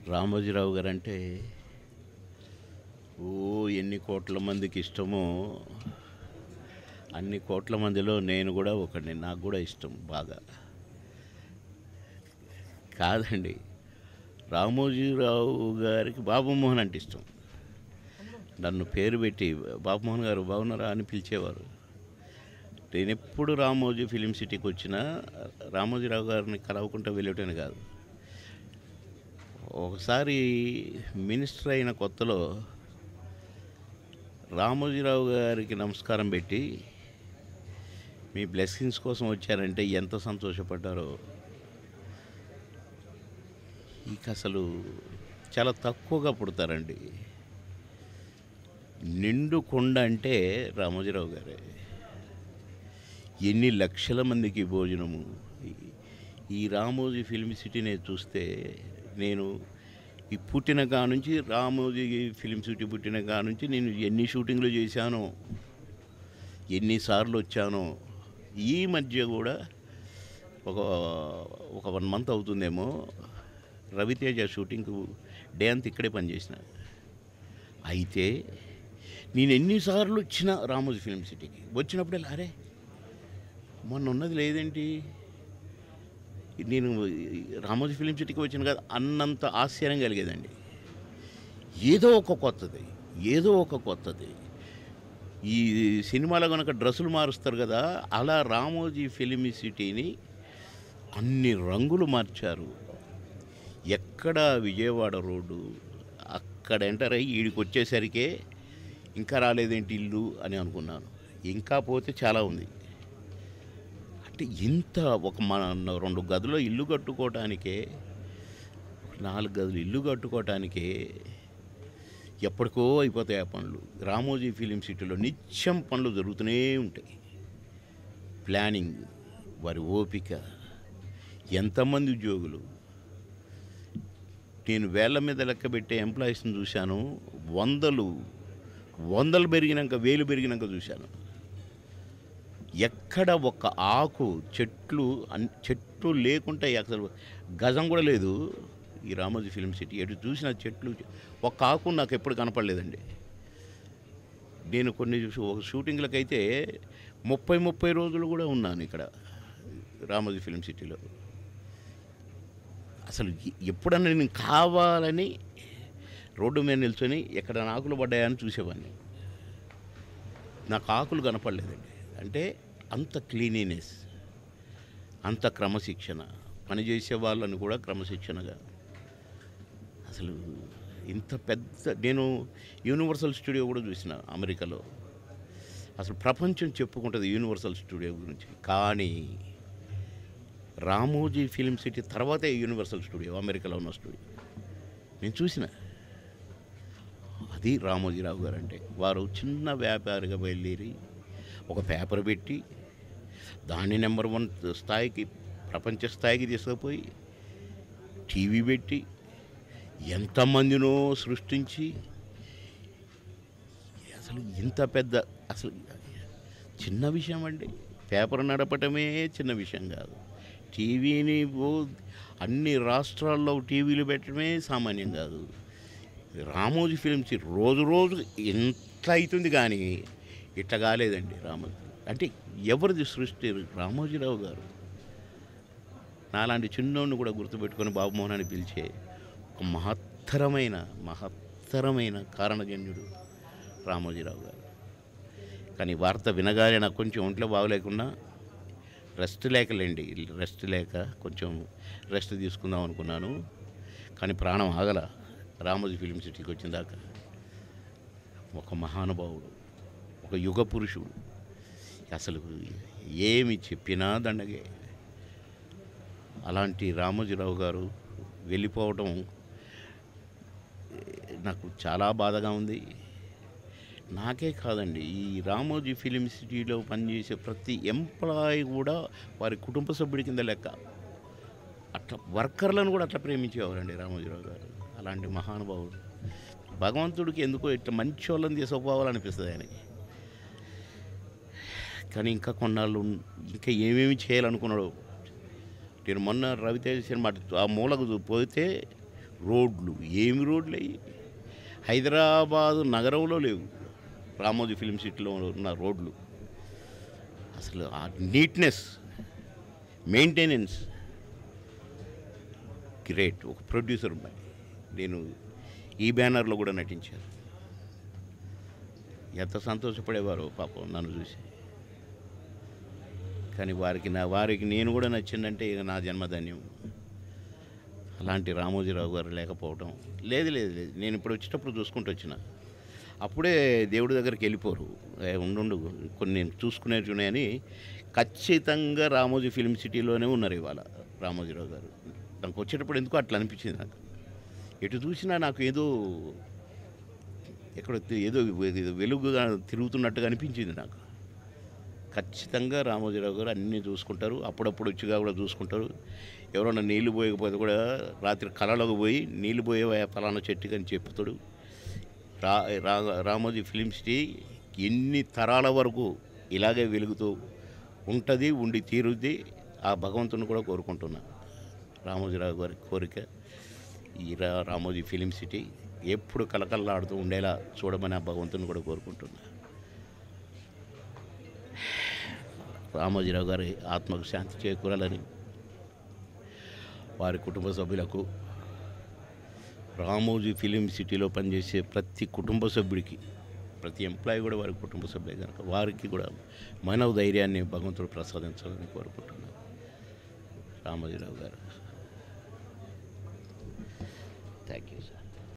Ramoji Rao guarantee ఓ ఎన్ని కోట్ల మందికి ఇష్టమో అన్ని కోట్ల మందిలో నేను కూడా ఒకడిని. నాకు కూడా ఇష్టం బాగా. కాదండి, రామోజీరావు గారికి బాబుమోహన్ అంటే ఇష్టం. నన్ను పేరు పెట్టి బాబుమోహన్ గారు బాగున్నారా అని పిలిచేవారు. నేను ఎప్పుడు రామోజీ ఫిలిం సిటీకి వచ్చినా రామోజీరావు గారిని కలవకుండా వెళ్ళేటని కాదు. ఒకసారి మినిస్టర్ అయిన కొత్తలో రామోజీరావు గారికి నమస్కారం పెట్టి మీ బ్లెస్సింగ్స్ కోసం వచ్చారంటే ఎంత సంతోషపడ్డారో. ఇక అసలు చాలా తక్కువగా పుడతారండి. నిండు కొండ అంటే రామోజీరావు గారే. ఎన్ని లక్షల మందికి భోజనము. ఈ రామోజీ ఫిల్మ్ సిటీనే చూస్తే నేను ఈ పుట్టిన కానుంచి రామోజీ ఫిలిం సిటీ పుట్టిన కానుంచి నేను ఎన్ని షూటింగ్లు చేశానో, ఎన్నిసార్లు వచ్చానో. ఈ మధ్య కూడా ఒక ఒక 1 మంత్ అవుతుందేమో రవితేజ షూటింగ్కు డే అంతా ఇక్కడే పనిచేసిన. అయితే నేను ఎన్నిసార్లు వచ్చిన రామోజీ ఫిలిం సిటీకి వచ్చినప్పుడే అరే మొన్న ఉన్నది లేదేంటి, నేను రామోజీ ఫిలిం సిటీకి వచ్చిన కదా అన్నంత ఆశ్చర్యం కలిగేదండి. ఏదో ఒక కొత్తది. ఈ సినిమాలో కనుక డ్రెస్సులు మారుస్తారు కదా, అలా రామోజీ ఫిలిం సిటీని అన్ని రంగులు మార్చారు. ఎక్కడ విజయవాడ రోడ్డు అక్కడ ఎంటర్ అయ్యి ఈడికి వచ్చేసరికే ఇంకా రాలేదేంటి ఇల్లు అని అనుకున్నాను. ఇంకా పోతే చాలా ఉంది. అంటే ఇంత మన 2 గదుల ఇల్లు కట్టుకోవటానికే, 4 గదులు ఇల్లు కట్టుకోవటానికే ఎప్పటికో అయిపోతాయి ఆ పనులు. రామోజీ ఫిలిం సిటీలో నిత్యం పనులు జరుగుతూనే ఉంటాయి. ప్లానింగ్, వారి ఓపిక, ఎంతమంది ఉద్యోగులు. నేను వేళ్ల మీద లెక్క పెట్టే ఎంప్లాయీస్ని చూశాను. వందలు పెరిగినాక, వేలు పెరిగినాక చూశాను. ఎక్కడ ఒక ఆకు చెట్లు లేకుంటే అసలు గజం కూడా లేదు ఈ రామోజీ ఫిలిం సిటీ. ఎటు చూసిన చెట్లు, ఒక ఆకు నాకు ఎప్పుడు కనపడలేదండి. నేను ఒక షూటింగ్లకైతే 30 రోజులు కూడా ఉన్నాను ఇక్కడ రామోజీ ఫిలిం సిటీలో. అసలు ఎప్పుడన్నా నేను కావాలని రోడ్డు మీద నిల్చొని ఎక్కడ ఆకులు పడ్డాయని చూసేవాడిని. నాకు ఆకులు కనపడలేదండి. అంటే అంత క్లీనినెస్, అంత క్రమశిక్షణ, పనిచేసే వాళ్ళని కూడా క్రమశిక్షణగా. అసలు ఇంత పెద్ద, నేను యూనివర్సల్ స్టూడియో కూడా చూసిన అమెరికాలో. అసలు ప్రపంచం చెప్పుకుంటుంది యూనివర్సల్ స్టూడియో గురించి. కానీ రామోజీ ఫిలిం సిటీ తర్వాతే యూనివర్సల్ స్టూడియో, అమెరికాలో ఉన్న స్టూడియో నేను చూసిన. అది రామోజీరావు గారు అంటే. వారు చిన్న వ్యాపారిగా బయలుదేరి ఒక పేపర్ పెట్టి దాన్ని నెంబర్ 1 స్థాయికి, ప్రపంచ స్థాయికి తీసుకుపోయి టీవీ పెట్టి ఎంతమందినో సృష్టించి, అసలు ఇంత పెద్ద, అసలు చిన్న విషయం అండి. పేపర్ నడపటమే చిన్న విషయం కాదు. టీవీని అన్ని రాష్ట్రాల్లో టీవీలు పెట్టడమే సామాన్యం కాదు. రామోజీ ఫిలిం సిటీ రోజు ఎంత అవుతుంది కానీ ఇట్లా కాలేదండి రామోజీ. అంటే ఎవరిది సృష్టి? రామోజీరావు గారు. నాలాంటి చిన్నోడిని కూడా గుర్తుపెట్టుకొని బాబుమోహన్ అని పిలిచే ఒక మహత్తరమైన కారణజన్యుడు రామోజీరావు గారు. కానీ వార్త వినగానే నాకు కొంచెం ఒంట్లో బాగలేకున్నా, రెస్ట్ లేక కొంచెం రెస్ట్ తీసుకుందాం అనుకున్నాను. కానీ ప్రాణం ఆగల. రామోజీ ఫిలిం సిటీకి వచ్చిన దాకా ఒక మహానుభావుడు, ఒక యుగ పురుషుడు. అసలు ఏమి చెప్పినా దండగే. అలాంటి రామోజీరావు గారు వెళ్ళిపోవడం నాకు చాలా బాధగా ఉంది. నాకే కాదండి, ఈ రామోజీ ఫిలిం సిటీలో పనిచేసే ప్రతి ఎంప్లాయీ కూడా వారి కుటుంబ సభ్యుడి కింద లెక్క. అట్లా వర్కర్లను కూడా అట్లా ప్రేమించేవారండి రామోజీరావు గారు. అలాంటి మహానుభావుడు. భగవంతుడికి ఎందుకో ఇట్లా మంచి వాళ్ళని తీసుకుపోవాలనిపిస్తుంది ఆయనకి. కానీ ఇంకా కొన్నాళ్ళు ఇంకా ఏమేమి చేయాలనుకున్నాడో. నేను మొన్న రవితేజ సినిమా ఆ మూలకు పోతే రోడ్లు ఏమి రోడ్లు అయ్యి హైదరాబాదు నగరంలో లేవు. రామోజీ ఫిల్మ్ సిటీలో ఉన్న రోడ్లు అసలు ఆ నీట్నెస్, మెయింటెనెన్స్ గ్రేట్. ఒక ప్రొడ్యూసర్ ఉన్నాయి, నేను ఈ బ్యానర్లో కూడా నటించాను. ఎంత సంతోషపడేవారో పాపం నన్ను చూసి. కానీ వారికి నేను కూడా నచ్చిందంటే ఇక నా జన్మధన్యం. అలాంటి రామోజీరావు గారు లేకపోవడం లేదు. నేను ఇప్పుడు వచ్చేటప్పుడు చూసుకుంటూ వచ్చిన, అప్పుడే దేవుడి దగ్గరికి వెళ్ళిపోరు, ఉండు కొన్ని నేను చూసుకునేవి ఉన్నాయని. ఖచ్చితంగా రామోజీ ఫిల్మ్ సిటీలోనే ఉన్నారు ఇవాళ రామోజీరావు గారు. నాకు వచ్చేటప్పుడు ఎందుకో అట్లా అనిపించింది. నాకు ఎటు చూసినా నాకు ఏదో వెలుగుగా తిరుగుతున్నట్టుగా అనిపించింది నాకు. ఖచ్చితంగా రామోజీరావు గారు అన్నీ చూసుకుంటారు. అప్పుడప్పుడు వచ్చిగా కూడా చూసుకుంటారు. ఎవరైనా నీళ్లు పోయకపోతే కూడా రాత్రి కళలోకి పోయి నీళ్లు పోయే ఫలానా చెట్టుకి అని చెప్తాడు. రామోజీ ఫిలిం సిటీ ఎన్ని తరాల వరకు ఇలాగే వెలుగుతూ ఉంటుంది, ఉండి తీరుద్ది. ఆ భగవంతుని కూడా కోరుకుంటున్నా. రామోజీరావు గారి కోరిక ఈ రామోజీ ఫిలిం సిటీ ఎప్పుడు కలకల్లాడుతూ ఉండేలా చూడమని ఆ భగవంతుని కూడా కోరుకుంటున్నా. రామోజీరావు గారి ఆత్మకు శాంతి చేకూరాలని, వారి కుటుంబ సభ్యులకు, రామోజీ ఫిలిం సిటీలో పనిచేసే ప్రతి కుటుంబ సభ్యుడికి, ప్రతి ఎంప్లాయీ కూడా వారి కుటుంబ సభ్యులే కనుక వారికి కూడా మనోధైర్యాన్ని భగవంతుడు ప్రసాదించాలని కోరుకుంటున్నాను. రామోజీరావు గారు